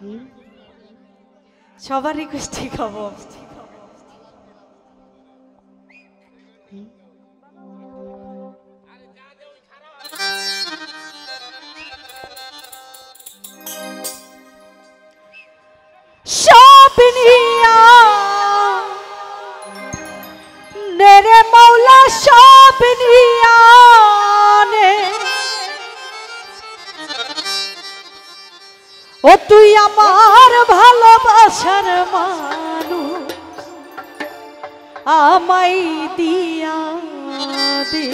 সবার রিকোয়েস্টই খাবো। সব নিয়া নেরে মৌলা সব নিয়া নে ও তুই আমার ভালোবাসার মানুষ আমায় দিয়া দে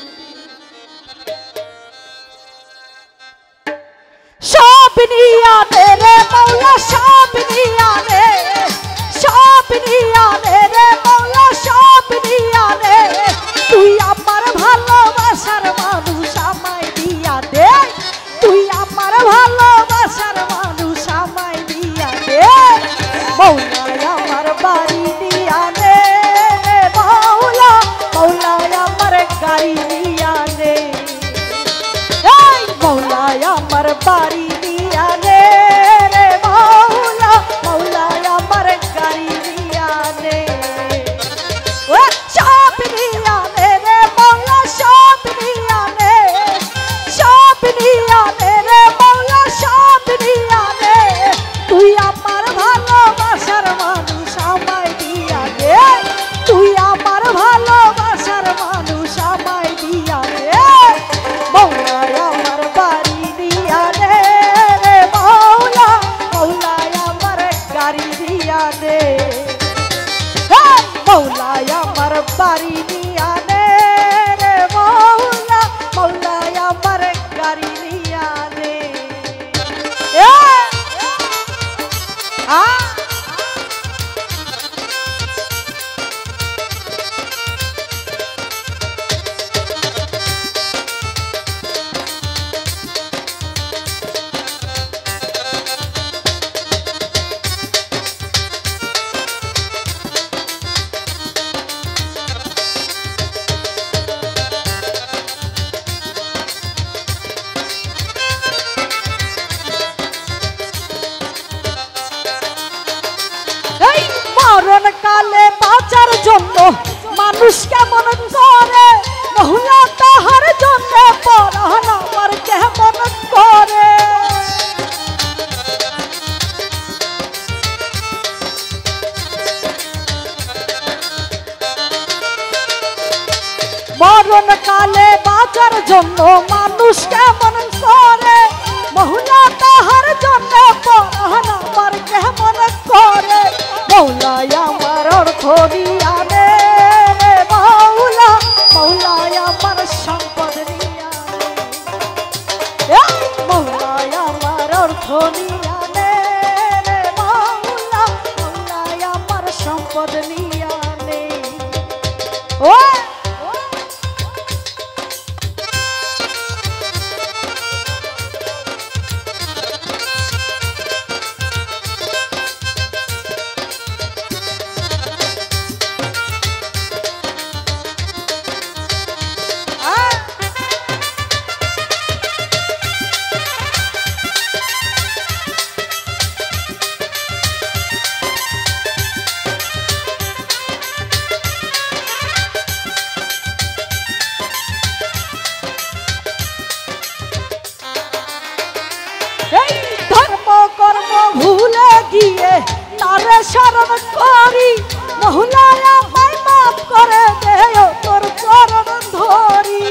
সব নিয়া নে রে মৌলা সব নিয়া নে সব নিয়া নে রে মৌলা সব নিয়া নে তুই আমার ভালোবাসার মানুষ আমায় দিয়া দে তুই আমার ভালোবাসার মানুষ আমায় দিয়া দে মৌলা আমার বাড়ি দিয়া নে মৌলা মৌলা আমার গাড়ি দিয়া নে এই মৌলা আমার বাড়ি দিয়া নে রে মৌলা মৌলা আমার গাড়ি দিয়া নে ও সব নিয়া নে রে মৌলা সব নিয়া নে সব নিয়া নে রে মৌলা সব নিয়া নে তুই আমার ভালোবাসার মানুষ আমায় দিয়া দে তুই আমার ভালোবাসার মানুষ আমায় দিয়া দে মৌলা আমার বাড়ি দিয়া নে রে মৌলা মৌলা আমার গাড়ি দিয়া নে মৌলা আমার বাড়ি দিয়া নে রে মৌলা মৌলা আমার গাড়ি দিয়া নে মরণ কালে বাঁচার জন্য মানুষ কেমন করে মহুলা তাহার জন্য পরাণ আমার কেমন করে মরণ কালে বাঁচার জন্য মানুষ কেমন করে মহুলা তাহার জন্য পরাণ আমার কেমন করে মৌলা আমার অর্থ দিয়া নে মৌলা মৌলা আমার সম্পদ দিয়া মৌলা আমার অর্থ দিয়া নে মৌলা মৌলা আমার সম্পদ নিয়া নে ও ভুলে গিয়ে তারে শরণ করি মহুলা আমায় মাফ করে দে তোর চরণ ধরি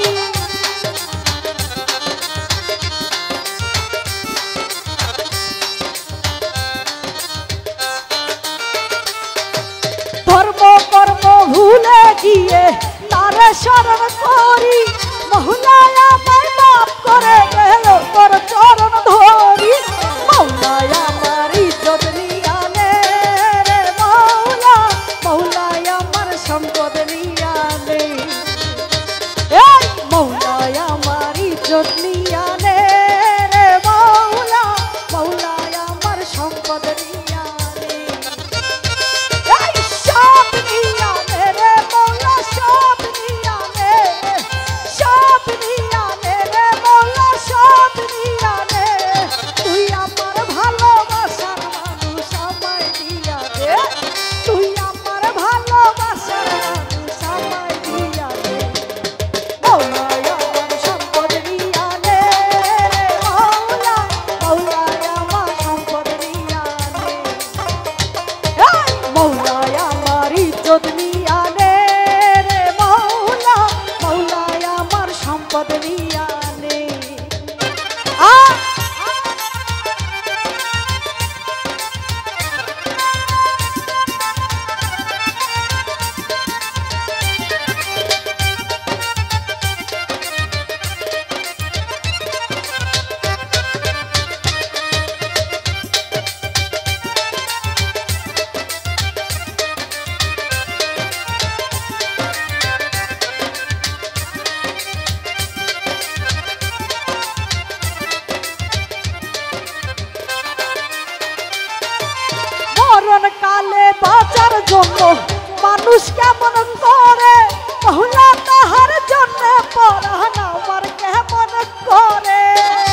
ধর্ম কর্ম ভুলে গিয়ে তারে শরণ করি মহুলা আমায় মাফ করে দে তোর চরণ ধরি মৌলা আমার ইজ্জত নিয়া নে রে মৌলা মৌলা আমার সম্পদ নিয়া নে এই মৌলা আমার ইজ্জত নিয়া নে রে মৌলা মৌলা আমার সম্পদ নিয়া নে এই সব নিয়া নে রে মৌলা সব নিয়া নে সব নিয়া নে রে মৌলা সব নিয়া নে মরণ কালে বাঁচার জন্য মানুষ কেমন করে মহুলা তাহার জন্য পরাণ আমার কেমন করে।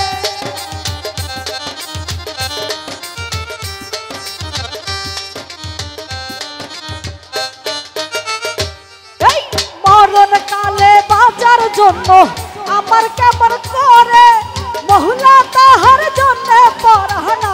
এই মরণ কালে বাঁচার জন্য আমার কেমন করে মহুলা তাহার জন্য পরাণ